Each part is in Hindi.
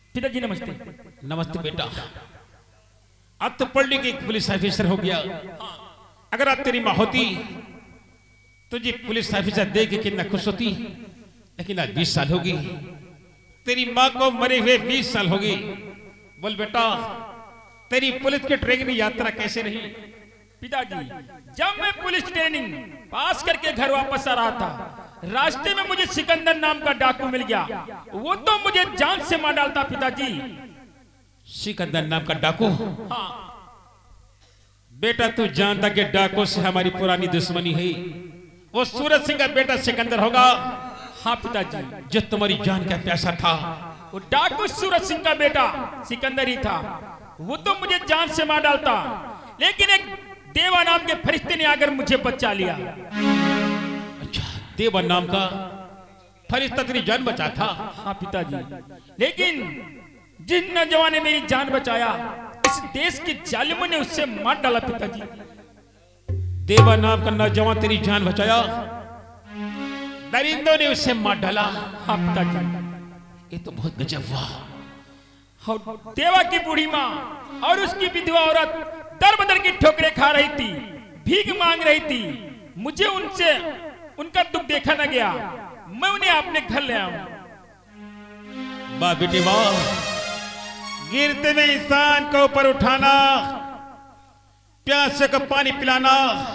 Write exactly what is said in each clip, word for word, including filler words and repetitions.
पिताजी नमस्ते। नमस्ते बेटा। अब तो पढ़ लिख एक पुलिस ऑफिसर हो गया। अगर अब तेरी माँ होती तुझे पुलिस ऑफिसर देख के कितना खुश होती, लेकिन आज बीस साल होगी तेरी माँ को मरे हुए, बीस साल होगी। बोल बेटा तेरी पुलिस की ट्रेनिंग यात्रा कैसे रही? पिताजी जब मैं पुलिस ट्रेनिंग पास करके घर वापस आ रहा था, रास्ते में मुझे सिकंदर नाम का डाकू मिल गया। वो तो मुझे जान से मार डालता पिताजी। सिकंदर नाम का डाकू? हाँ बेटा तू जानता कि डाकू से हमारी पुरानी दुश्मनी है। वो सूरज सिंह का बेटा सिकंदर होगा। हाँ पिताजी, जो तुम्हारी जान का प्यासा था। वो डाकू सूरज सिंह का बेटा सिकंदर ही था। वो तो मुझे जान से मार डालता, लेकिन एक देवा नाम के फरिश्ते ने आकर मुझे बचा लिया। अच्छा, देवा नाम का फरिश्ता तेरी जान बचा था? हाँ पिताजी, लेकिन जिन नौजवान ने मेरी जान बचाया, इस देश के जालिमों ने उससे मार डाला पिताजी। देवा नाम का नौजवान तेरी जान बचाया, दरिंदों ने उससे मार डाला। हाँ पिताजी, ये तो बहुत गजब हुआ। और देवा की बूढ़ी माँ और उसकी विधवा औरत दर बदर की ठोकरें खा रही थी, भीख मांग रही थी। मुझे उनसे उनका दुख देखा न गया, मैं उन्हें अपने घर ले आऊं। वाह बेटी वाह, गिरते में इंसान को ऊपर उठाना, प्यासे को पानी पिलाना,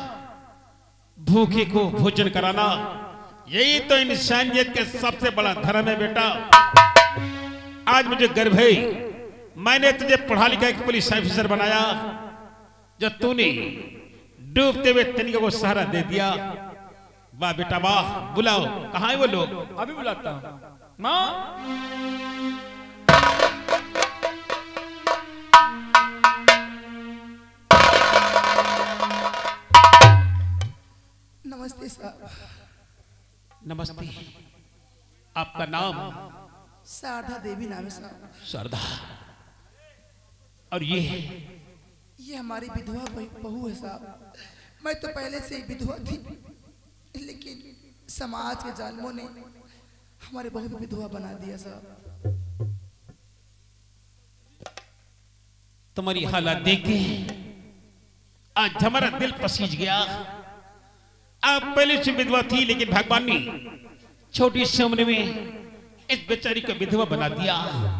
भूखे को भोजन कराना, यही तो इंसानियत के सबसे बड़ा धर्म है बेटा। आज मुझे गर्व है, मैंने तुझे पढ़ा लिखा एक पुलिस ऑफिसर बनाया, जो तूने डूबते हुए तनिका को सहारा दे दिया। वाह बेटा वाह। बुलाओ, कहाँ है वो लोग? अभी बुलाता हूं। माँ नमस्ते साहब। नमस्ते। आपका नाम? शारदा देवी नाम है साहब। शारदा। और ये ये हमारी विधवा बहू है साहब। मैं तो पहले से ही विधवा थी, लेकिन समाज के जालिमों ने हमारे बहू को विधवा बना दिया साहब। तुम्हारी हालत देख के आज हमारा दिल पसीज गया। आप पहले से विधवा थी, लेकिन भगवान ने छोटी सी उम्र में इस बेचारी को विधवा बना दिया।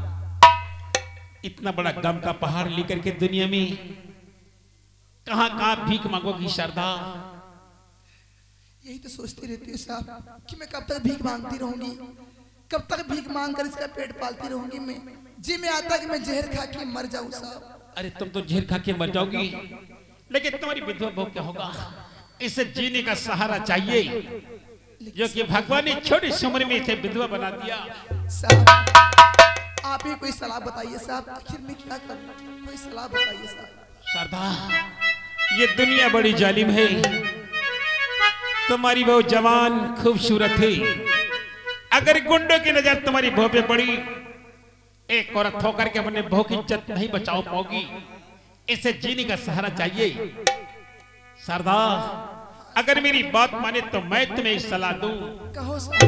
इतना बड़ा गम का पहाड़ लेकर के दुनिया में कहां कहां भीख मांगोगी शारदा? यही तो सोचती रहती हूँ साहब कि मैं कब तक भीख मांगती रहूंगी, कब तक भीख मांग कर इसका पेट पालती रहूंगी। मैं जी में आता कि मैं जहर खा के मर जाऊं साहब। अरे तुम तो जहर खा के मर जाओगी, लेकिन तुम्हारी विधवा बहू क्या होगा? इसे जीने का सहारा चाहिए, जो कि भगवान ने छोटी सी उम्र में इसे विधवा बना दिया। साहब आप ही कोई सलाह बताइए साहब, आखिर में क्या करूं? कोई सलाह बताइए साहब। शारदा, ये दुनिया बड़ी जालिम है। तुम्हारी बहू जवान खूबसूरत है, अगर गुंडों की नजर तुम्हारी बहू पे पड़ी, एक औरत होकर के अपने बहू की इज्जत नहीं बचाओ पाओगी। इसे जीने का सहारा चाहिए। शारदा, अगर मेरी बात माने तो मैं तुम्हें सलाह दूं। कहो साहब।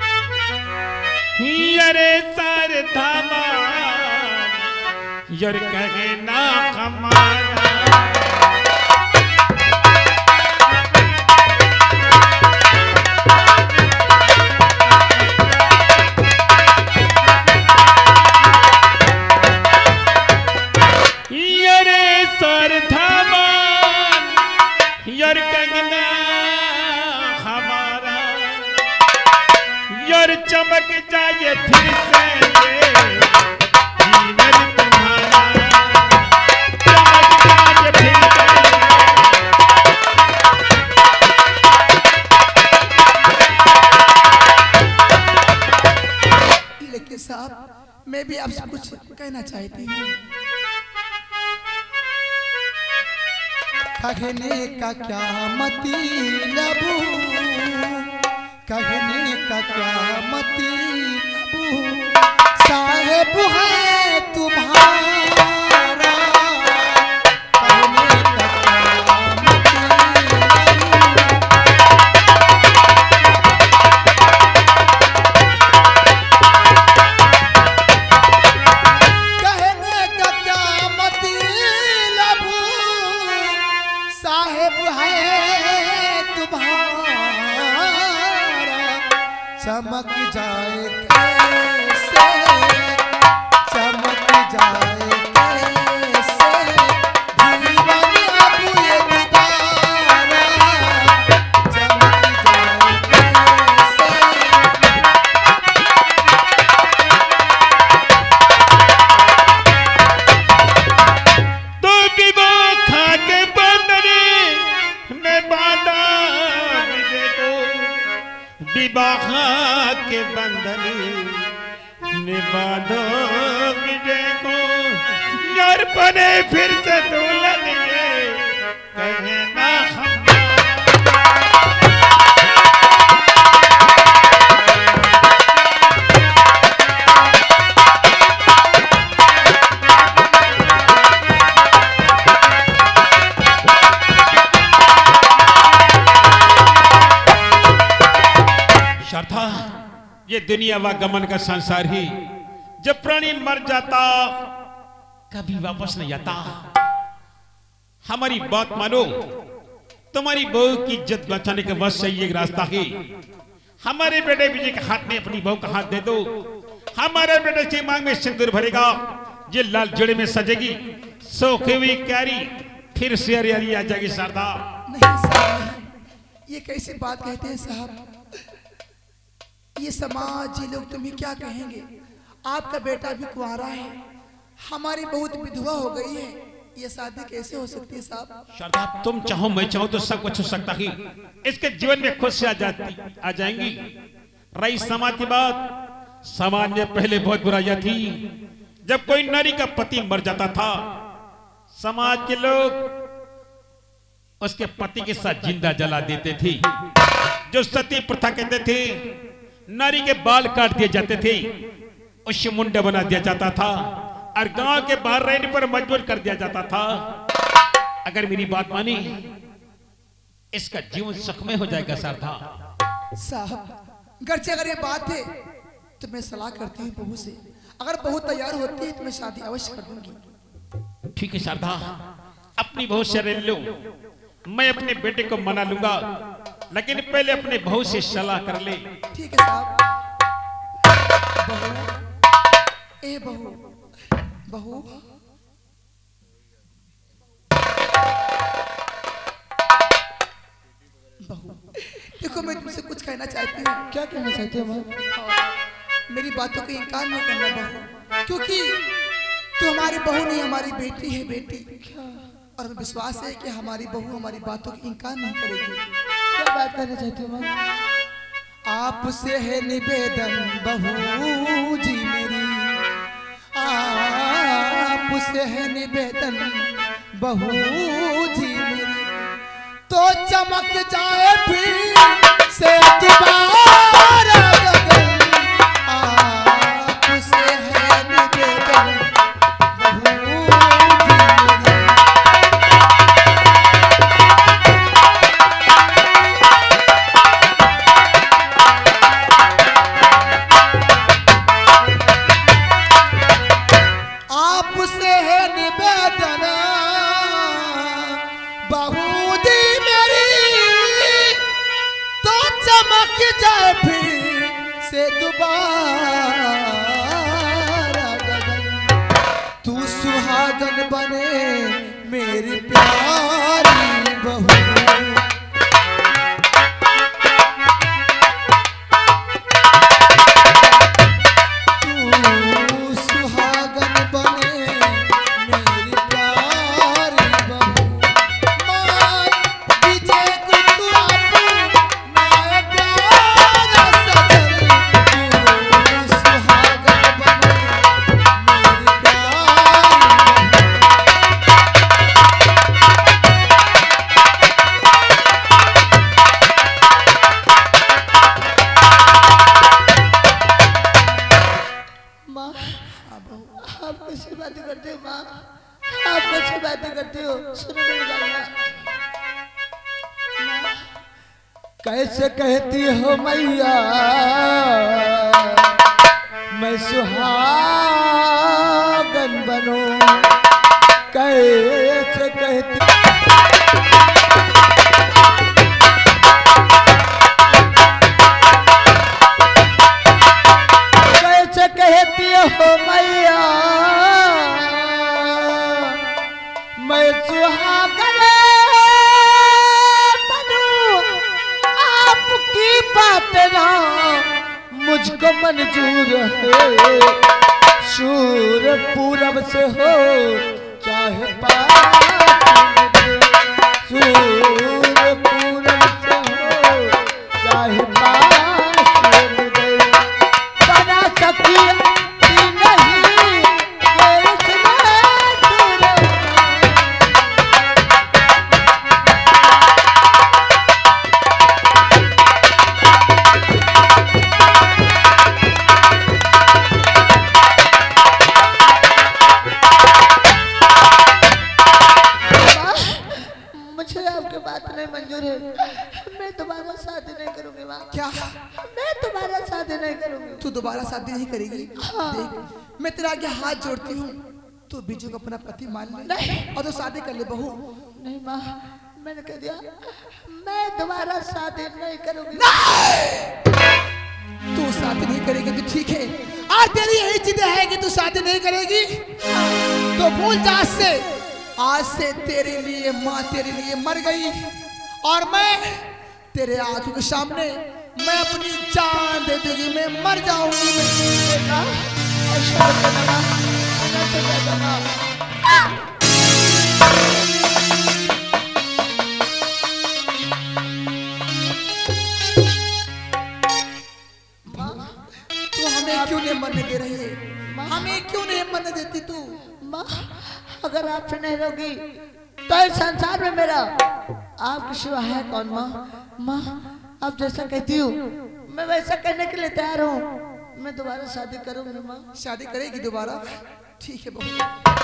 अरे सारे धामा यार कहे ना हमारा, अरे सारे धामा यार कंगना हमारा, यार चमक जाए फिर से ये जीवन तुम्हारा, चमक जाए फिर से। लेकिन साहब मैं भी आपसे कुछ कहना चाहती हूँ। कहने का क्या मतलब, कहने का क्या मतलब, साहेब है तुम्हारा, कहने का क्या मतलब। चमक जाए कैसे, चमक जाए कैसे जीवन अब ये दोबारा, चमक जाए कैसे। तो विवा खा के बंदने में बांधा विजय को, विवाह के बंधनी ने बांधो विजय को, यार बने फिर से दुल्हन ये कहे ना हम। श्रद्धा, ये दुनिया व गमन का संसार ही, जब प्राणी मर जाता कभी वापस नहीं आता। हमारी बात मानो, तुम्हारी बहू की इज्जत बचाने के बस से ये रास्ता है। हमारे बेटे विजय के हाथ में अपनी बहू का हाथ दे दो, हमारे बेटे की मांग में सिंदूर भरेगा, ये लाल जोड़े में सजेगी, सोखी हुई क्यारी फिर से हरियाली आ जाएगी। शारदा नहीं साहब, ये कैसी बात कहते हैं साहब, ये समाज ये लोग तुम्हें क्या कहेंगे। आपका बेटा भी कुंवारा है, हमारी बहुत विधवा हो गई है, ये शादी कैसे हो सकती है साहब। शारदा, तुम चाहो मैं चाहूं तो सब कुछ हो सकता है। इसके जीवन में खुशी आ जाती आ जाएंगी। रही समाज की बात, समाज में पहले बहुत बुराइयां थी। जब कोई नारी का पति मर जाता था, समाज के लोग उसके पति के साथ जिंदा जला देते थे, जो सती प्रथा कहते थे। नारी के बाल काट दिए जाते थे, उसे मुंडा बना दिया जाता था और गांव के बाहर रहने पर मजबूर कर दिया जाता था। अगर मेरी बात मानी, इसका जीवन सुखमय हो जाएगा। शारदा साहब, घर से अगर ये बात है तो मैं सलाह करती हूँ बहू से, अगर बहू तैयार होती है तो मैं शादी अवश्य कर दूंगी। ठीक है शारदा, अपनी बहू से रह लो, मैं अपने बेटे को मना लूंगा, लेकिन पहले अपने बहू से सलाह कर ले। ठीक है साहब। बहू, ए बहू, बहू, बहू, देखो मैं तुमसे कुछ कहना चाहती हूँ। क्या कहना चाहते हो माँ? मेरी बातों को इनकार नहीं करना बहू, क्योंकि तू हमारी बहू नहीं, हमारी बेटी है, बेटी। और हमें विश्वास है कि हमारी बहू हमारी बातों को इनकार नहीं करेगी। क्या बात करना चाहते हो माँ? आपसे है निवेदन बहू जी मेरी, आपसे है निवेदन बहू जी मेरी, तो चमक जाए फिर से दोबारा गगन। आपसे है निवेदन बहू जी मेरी। आपसे है निवेदन बहू दी मेरी, तो चमक जाए फिर से दोबारा गगन। तू सुहागन बने मेरी प्यारी बहू, कैसे कहती हो मैया मैं सुहागन बनूं, कैसे कहती देना मुझको मंजूर है, सूर पूरब से हो चाहे पश्चिम दे, सूर पूरब से हो चाहे पश्चिम दे, बना सकी नहीं देश में तेरे। मुझे आपकी बात नहीं मंजूर है, मैं तुम्हारा शादी नहीं करूंगी माँ। क्या मैं तुम्हारा शादी नहीं करूंगी। तू दोबारा शादी नहीं करेगी? हाँ। देख मैं तेरे आगे हाथ जोड़ती हूँ, तू बीजू को अपना पति मान ले और तो शादी कर ले बहू। नहीं माँ, मैंने कह दिया मैं तुम्हारा शादी नहीं करूंगी। तू शादी नहीं करेगी तो ठीक है, और तेरी यही जिद है कि तू शादी नहीं करेगी तो भूल जा, आज से आज से तेरे लिए माँ तेरे लिए मर गई और मैं तेरे आंखों के सामने मैं अपनी जान दे दूंगी, मैं मर जाऊंगी। बेटा, ऐसा मत करना, मैं तो कह दूंगा। तू हमें क्यों नहीं मरने दे रही है? हमें क्यों नहीं मरने देती तू? माँ, अगर आपसे नहीं रहोगी तो इस संसार में मेरा आपके सिवा है कौन? माँ माँ आप जैसा कहती हूँ मैं वैसा करने के लिए तैयार हूँ। मैं दोबारा शादी करूंगी माँ। शादी करेगी दोबारा? ठीक है बहू।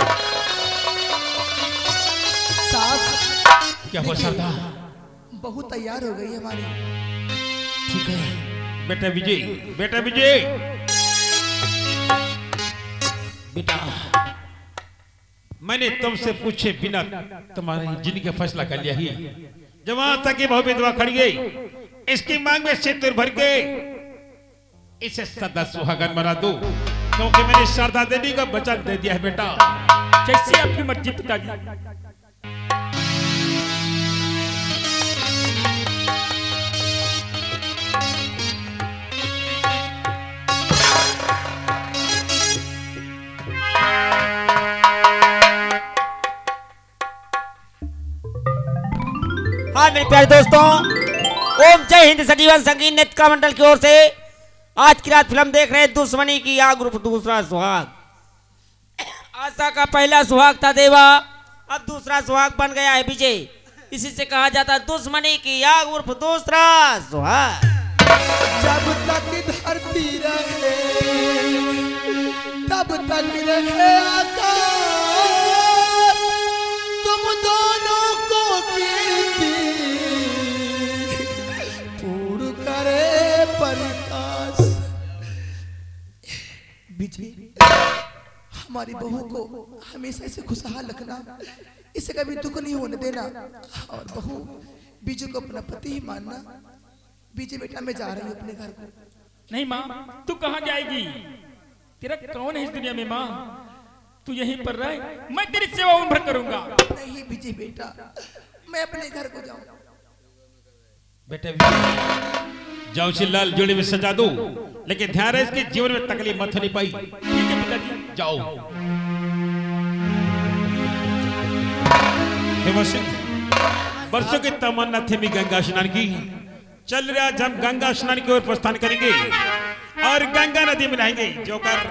साथ क्या हुआ सरदार? बहू तैयार हो गई हमारी। ठीक है बेटा विजय, बेटा विजय, बेटा मैंने तुमसे पूछे बिना तुम्हारी जिंदगी का फैसला कर लिया ही। जब वहां तक ये बहु विधवा खड़ी गई, इसकी मांग में सिंदूर भर के इसे सदा सुहागन बना दो, क्योंकि मैंने शारदा देवी का वचन दे दिया है बेटा। जैसी आपकी मर्जी पिताजी। हाँ मेरे प्यारे दोस्तों, ओम जय हिंद सजीवन संगीत नृत्य मंडल की ओर से आज की रात फिल्म देख रहे हैं दुश्मनी की आग रूप दूसरा सुहाग। आशा का पहला सुहाग था देवा, अब दूसरा सुहाग बन गया है विजय। इसी से कहा जाता है दुश्मनी की आग उर्फ दूसरा सुहाग। जब तक धरती रहे तब तक रहे आकाश, तुम दोनों को कीर्ति पूर्ण करे प्रकाश। बिजली हमारी बहू को हमेशा से खुशहाल रखना, इसे कभी दुख नहीं होने देना, और बहू बीजू को अपना पति ही मानना। बीजे बेटा मैं जा रही हूँ अपने घर को। नहीं माँ, तू कहाँ जाएगी? तेरा कौन है इस दुनिया में माँ? तू यहीं पर रहे, मैं तेरी सेवा उम्र करूंगा। नहीं बीजे बेटा, मैं अपने घर को जाऊँ। बेटा विजय, जाओ लाल जोड़ी में सजा दो, लेकिन ध्यान है इसके जीवन में तकलीफ मत होनी पाई। ठीक है पिताजी। जाओ। हेमंत सिंह, बरसों की तमन्ना थी मैं गंगा स्नान की। चल रहा जब गंगा स्नान की ओर प्रस्थान करेंगे और गंगा नदी में नहाएंगे, जो कर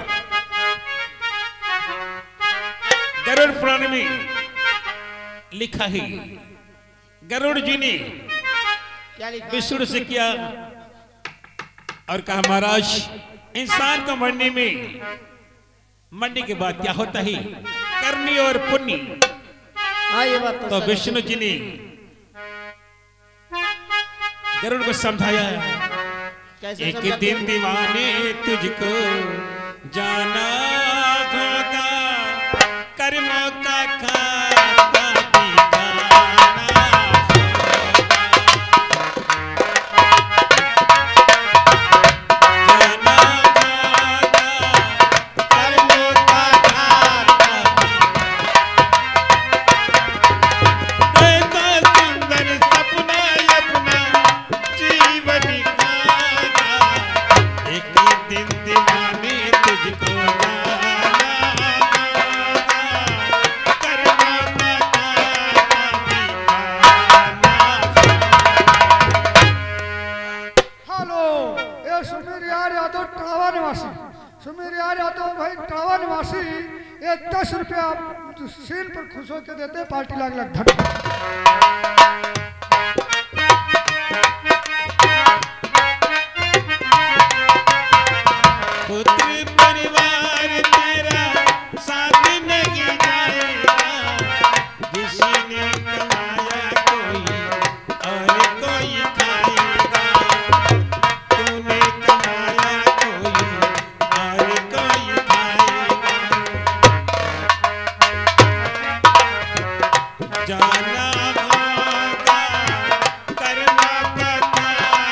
गरुड़ पुराण में लिखा है। गरुड़ जी ने विष्णु से किया और कहा महाराज, इंसान को मरने में मरने के बाद क्या होता है? करनी और पुण्य। हाँ ये बात तो विष्णु जी ने गरुड़ को समझाया, एक दिन दीवाने तुझको जाना होगा, कर्मों का खाता दिखाना जाना होगा, कर्मों का खाता दिखाना। सुंदर सपना अपना जीवन का ये सुमेर यार यादव टावा निवासी, सुमेर यार यादव भाई टावा निवासी, ये दस रुपया सील पर खुश होकर देते, पार्टी लाख लाख धन्यवाद। पुत्र परिवार तेरा साथ नहीं जाएगा, किसी ने कमाया कोई और कोई खाएगा, तूने कमाया कोई और कोई खाएगा, जाना भागा करना पता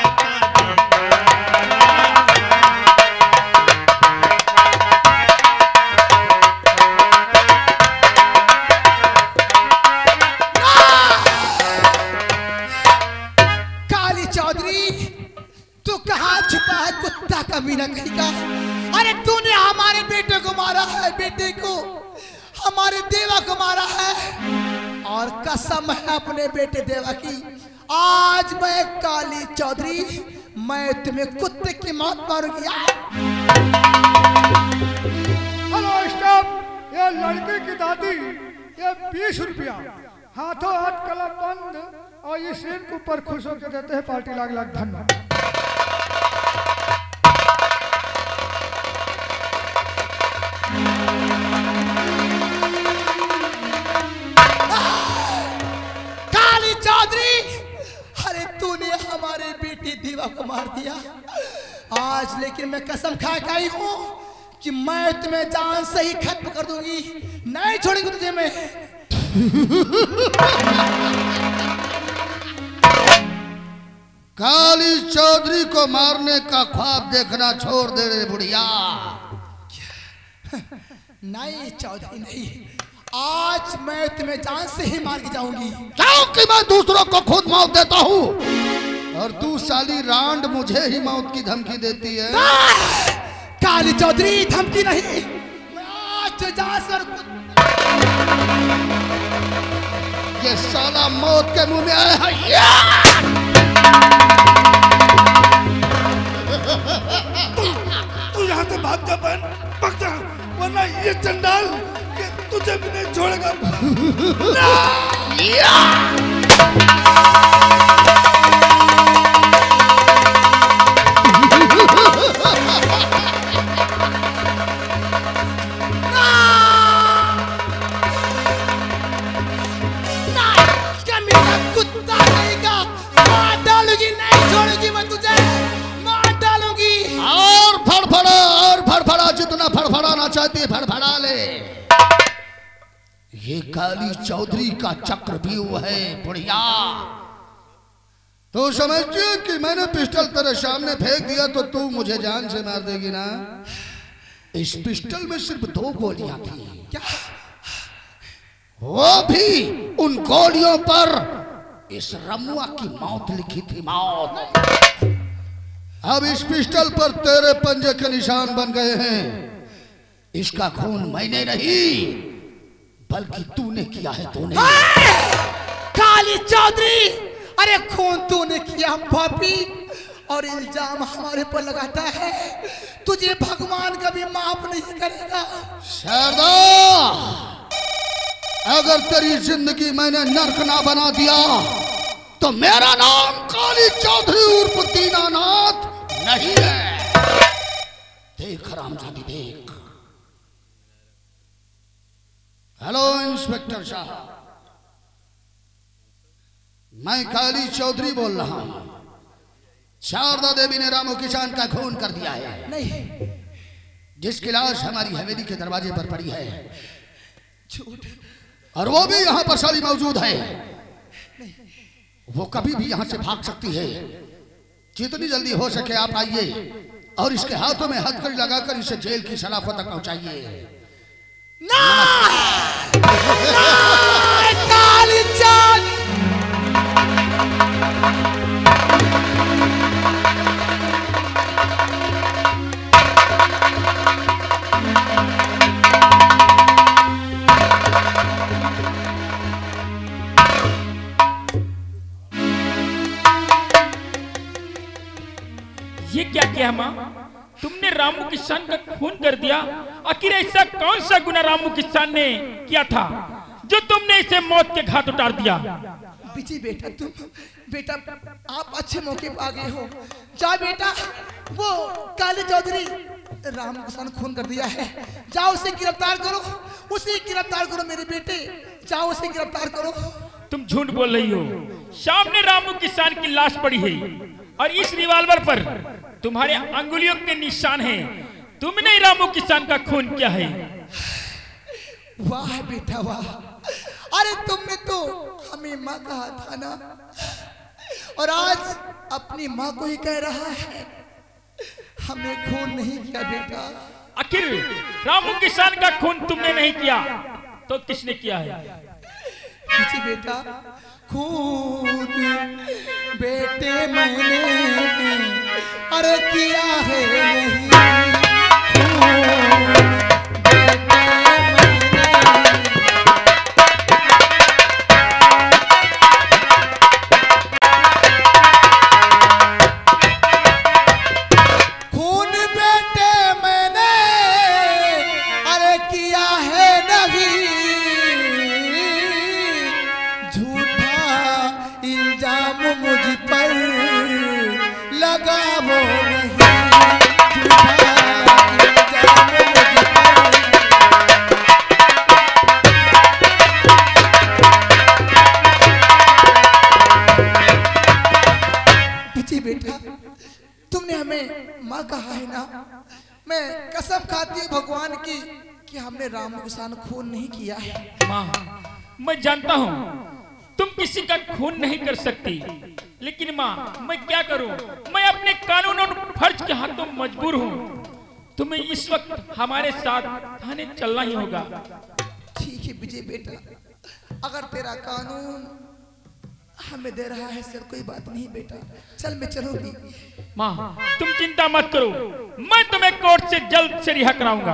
काली चौधरी, तू कहाँ छुपा है कुत्ता कमीना कहीं का? अरे तूने हमारे बेटे को मारा है, बेटे को, हमारे देवा को मारा है, और कसम है अपने बेटे देवा की, आज मैं काली चौधरी, मैं तुम्हें कुत्ते की मौत मारूंगी। हेलो स्टॉप, ये लड़के की दादी, ये बीस रुपया हाथों हाथ कला बंद और ये सीन के ऊपर खुश होकर देते हैं, पार्टी लाख लाख धन्यवाद। काली चौधरी, अरे तूने हमारे बेटी देवा को मार दिया आज, लेकिन मैं कसम खा के आई हूं कि मैं तुम्हें जान से ही खत्म कर दूंगी, नहीं छोड़ेंगे तुझे मैं। काली चौधरी को मारने का ख्वाब देखना छोड़ दे रे बुढ़िया। नहीं चौधरी नहीं, आज मैं तुम्हें जान से ही मार के जाऊंगी। क्योंकि मैं दूसरों को खुद मौत देता हूँ और तू साली रांड मुझे ही मौत की धमकी देती है। काली चौधरी धमकी नहीं, मैं आज तो जान से, ये साला मौत के मुंह में आया है। तू यहाँ से भाग जा बहन, भाग जा, वरना ये चंडाल के तुझे भी नहीं छोड़ेगा। कुत्ता कहेगा, मार डालूंगी, नहीं छोड़ूंगी मैं तुझे, मार डालूंगी। और फड़फड़ा और फड़फड़ा, जितना फड़फड़ाना चाहती है फड़फड़ा ले। ये काली चौधरी का चक्रव्यूह है बुढ़िया। तो समझती है कि मैंने पिस्टल तेरे सामने फेंक दिया तो तू मुझे जान से मार देगी ना? इस पिस्टल में सिर्फ दो गोलियां थी, क्या? वो भी उन गोलियों पर इस रमुआ की मौत लिखी थी, मौत। अब इस पिस्टल पर तेरे पंजे के निशान बन गए हैं। इसका खून मैंने नहीं बल्कि तूने किया है, तूने। काली चौधरी, अरे खून तूने किया पापी, और इल्जाम हमारे पर लगाता है, तुझे भगवान कभी माफ नहीं करेगा। शारदा, अगर तेरी जिंदगी मैंने नर्क ना बना दिया तो मेरा नाम काली चौधरी उर्फ दीनानाथ नहीं है। देख हरामजादी देख। हेलो इंस्पेक्टर साहब, मैं काली चौधरी बोल रहा हूं। शारदा देवी ने रामू किसान का खून कर दिया है। नहीं, जिसकी लाश हमारी हवेली के दरवाजे पर पड़ी है, और वो भी यहाँ पर साली मौजूद है। वो कभी भी यहाँ से भाग सकती है। जितनी जल्दी हो सके आप आइए और इसके हाथों में हथकड़ी लगाकर इसे जेल की सलाखों तक पहुंचाइए। ना! ना! काली चौधरी, ये क्या किया माँ? तुमने रामू किसान का खून कर दिया। आखिर ऐसा कौन सा गुनाह रामू किसान ने किया था जो तुमने इसे मौत के घाट उतार दिया? बिजी बेटा, तुम बेटा आप अच्छे मौके पर आ गए हो। जा बेटा, वो काली चौधरी राम किसान खून कर दिया है, जाओ उसे गिरफ्तार करो, उसे गिरफ्तार करो मेरे बेटे, जाओ उसे गिरफ्तार करो। तुम झूठ बोल रही हो। सामने रामू किसान की लाश पड़ी है और इस रिवॉल्वर पर तुम्हारे अंगुलियों के निशान हैं। तुमने रामू किसान का खून किया है। वाह बेटा वाह, अरे तुमने तो हमें माँ कहा था ना, और आज अपनी माँ को ही कह रहा है हमने खून नहीं किया बेटा। आखिर रामू किसान का खून तुमने नहीं किया तो किसने किया है? किसी बेटा, खून बेटे मैंने अरे किया है नहीं, खून बेटे मैंने। खून बेटे मैंने अरे किया है नहीं, इल्जाम मुझ पर लगाओ नहीं, झूठा इल्जाम मुझ पर। पिची बेटा, तुमने हमें माँ कहा है ना, मैं कसम खाती हूँ भगवान की कि हमने राम किसान खून नहीं किया है। माँ, मैं जानता हूँ तुम किसी का खून नहीं कर सकती, लेकिन माँ मैं क्या करूं? मैं अपने कानून और फर्ज के हाथों मजबूर हूँ। तुम्हें इस वक्त हमारे साथ थाने चलना ही होगा। ठीक है विजय बेटा, अगर तेरा कानून हमें दे रहा है सर, कोई बात नहीं बेटा, चल मैं चलूंगी। माँ तुम चिंता मत करो, मैं तुम्हें कोर्ट से जल्द से रिहा कराऊंगा।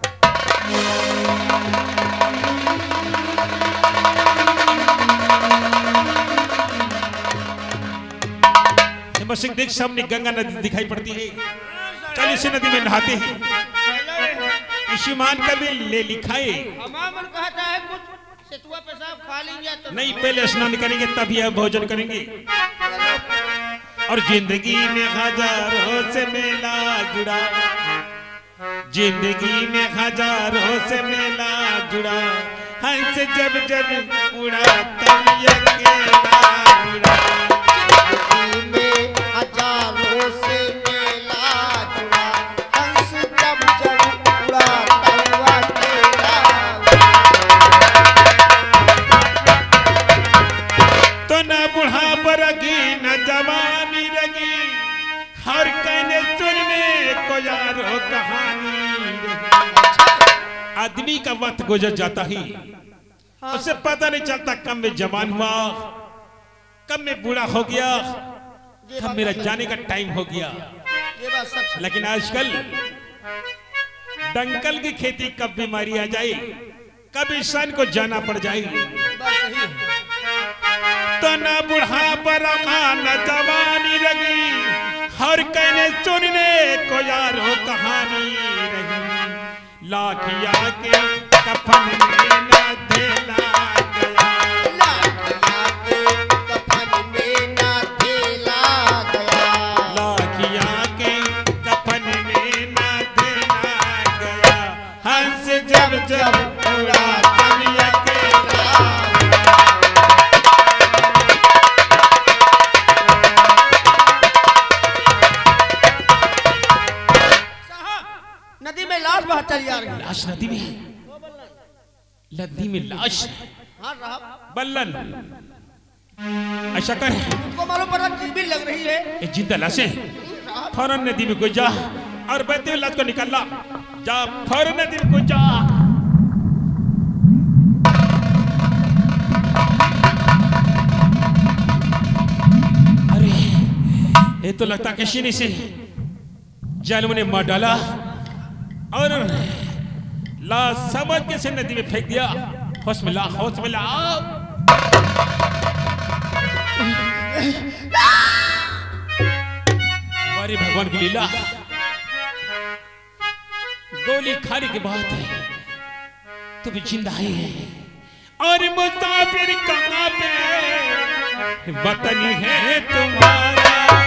सिंह देख, सामने गंगा नदी दिखाई पड़ती है। चल इसी नदी में नहाते हैं। ईशुमान कभी ले लिखाए हमारा मन कहता है कुछ सेतुआ पेशाब खा लेंगे तो नहीं, पहले स्नान करेंगे तभी अब भोजन करेंगे। और जिंदगी में हजारों से मेला जुड़ा, जिंदगी में हजारों से मेला जुड़ा, हंस जब जब उड़ा तब अकेला जुड़ा। हजारों से मेला जुड़ा, हंस जब जब उड़ा तब अकेला। तो न बुढ़ापा रगी न जवानी रगी, हर कहने सुनने को यारो कहानी रगी। आदमी का वक्त गुजर जाता ही, उसे पता नहीं चलता कब में जवान हुआ, कब में बूढ़ा हो गया, कब मेरा जाने का टाइम हो गया। ये बात सच है। लेकिन आजकल दंगल की खेती कब बीमारी आ जाए, कब इंसान को जाना पड़ जाए। बात सही है। तो न बुढ़ापा रखा न जवानी रगी, हर कहने सुनने को यारो कहानी रही। लाखिया के कफन में न धेला गया, लाखिया के कफन में न धेला गया, लाखिया के कफन में न धेला गया, हंस जब जब उड़ा तब अकेला। नदी में लाश बह चली आ रही है। लाश नदी में, नदी में लाश। हाँ साहब, बल्लन ऐसा कर, तुमको मालूम पड़ा टीवी लग रही है। ये जिंदा लाश है। फौरन नदी में कोई जा और बहते हुए लाश को निकाल ला। जा फौरन नदी में कोई जा। अरे ये तो लगता किसी ने से जालिमों ने मार डाला और लाश समझ के से नदी में फेंक दिया। होश में ला, होश में ला। अरे भगवान की लीला, गोली खाने के बाद तुम जिंदा ही है। और मुसाफिर कहाँ पे वतन है तुम्हारा।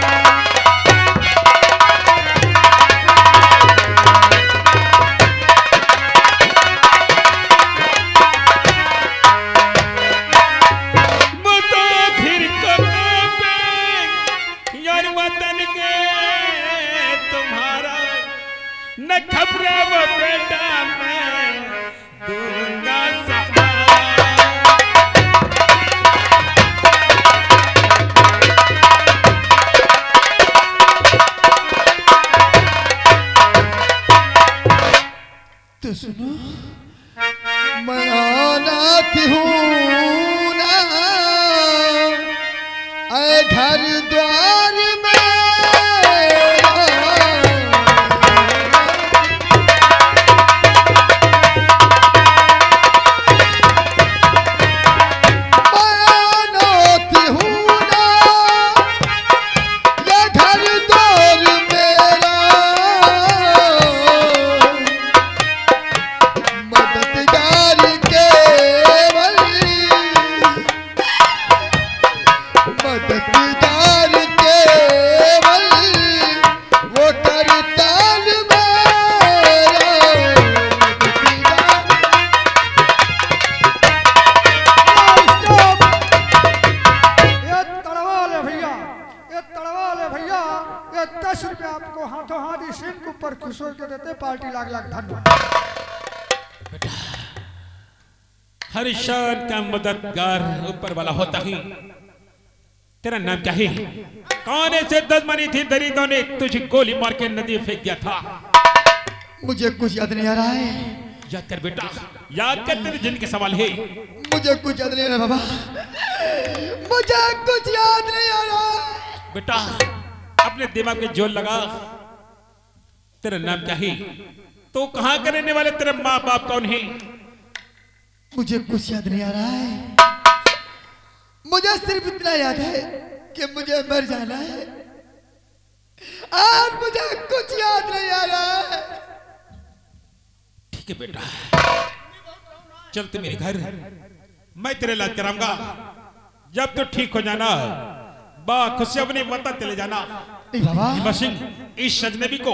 मुसाफिर कहाँ पे यार वतन के तुम्हारा, न घबरा वो बेटा मैं दूंगा सहारा। तो सुनो, मैं अनाथ हूँ ना, ऐ घर द्वार में पार्टी लाख लाख धन्यवाद। हर शान का मददगार ऊपर वाला होता ही। तेरा नाम क्या है? कौन ऐसे दुश्मनी थी दरिंदों ने तुझे गोली मार के नदी फेंक दिया था? मुझे कुछ याद नहीं आ रहा है। याद कर बेटा, याद कर, तेरे जिन के सवाल है। मुझे कुछ याद नहीं आ रहा बाबा, मुझे कुछ याद नहीं आ रहा। बेटा अपने दिमाग में जोर लगा। तेरा नाम क्या है? तो कहाँ का रहने वाले? तेरे माँ बाप कौन है? मुझे कुछ याद नहीं आ रहा है। मुझे सिर्फ इतना याद है कि मुझे मर जाना है, और मुझे कुछ याद नहीं आ रहा है। ठीक है बेटा, चलते मेरे घर, मैं तेरे इलाज कराऊंगा। जब तो ठीक हो जाना बा खुशी अपने वतन चले जाना। नहीं बाबा, भीमा सिंह इस अजनबी को